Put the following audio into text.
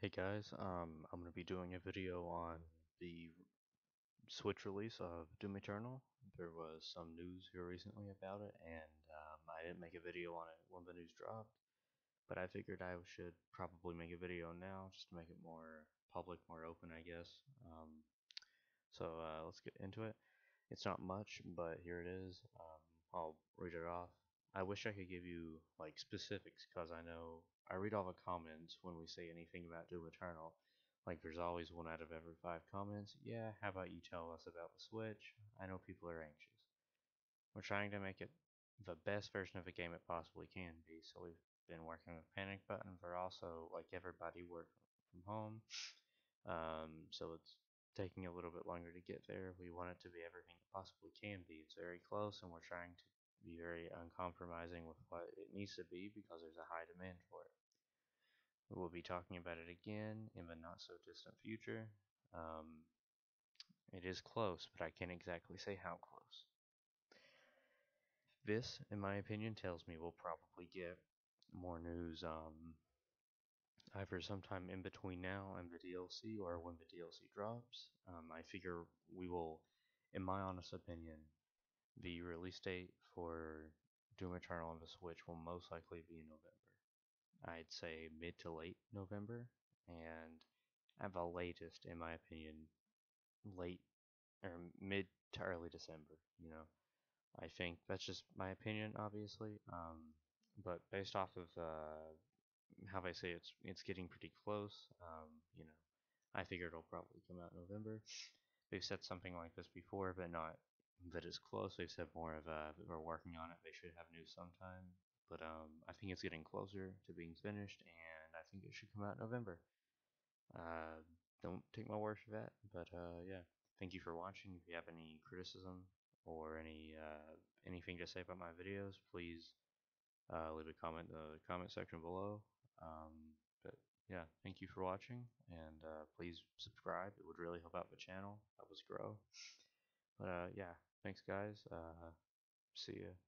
Hey guys, I'm going to be doing a video on the Switch release of Doom Eternal. There was some news here recently about it, and I didn't make a video on it when the news dropped, but I figured I should probably make a video now just to make it more public, more open, I guess. Let's get into it. It's not much, but here it is. I'll read it off. I wish I could give you like specifics because I know I read all the comments when we say anything about Doom Eternal. Like there's always one out of every 5 comments. Yeah, how about you tell us about the Switch? I know people are anxious. We're trying to make it the best version of the game it possibly can be. So we've been working with Panic Button for also like everybody work from home. So it's taking a little bit longer to get there. We want it to be everything it possibly can be. It's very close, and we're trying to be very uncompromising with what it needs to be because there's a high demand for it. We will be talking about it again in the not so distant future. Um, it is close, but I can't exactly say how close. This, in my opinion, tells me we'll probably get more news either sometime in between now and the DLC or when the DLC drops. I figure we will, in my honest opinion, the release date for Doom Eternal on the Switch will most likely be in November. I'd say mid to late November, and at the latest, in my opinion, late or mid to early December. I think that's just my opinion, obviously. But based off of how they say it's getting pretty close. I figured it'll probably come out in November. They've said something like this before, but not that it's close. They've said more of we're working on it. They should have news sometime, but I think it's getting closer to being finished, and I think it should come out in November. Uh, don't take my word for that, but yeah. Thank you for watching. If you have any criticism or anything to say about my videos, please leave a comment in the comment section below. But yeah, thank you for watching, and please subscribe. It would really help out the channel, help us grow. But yeah, thanks guys. See ya.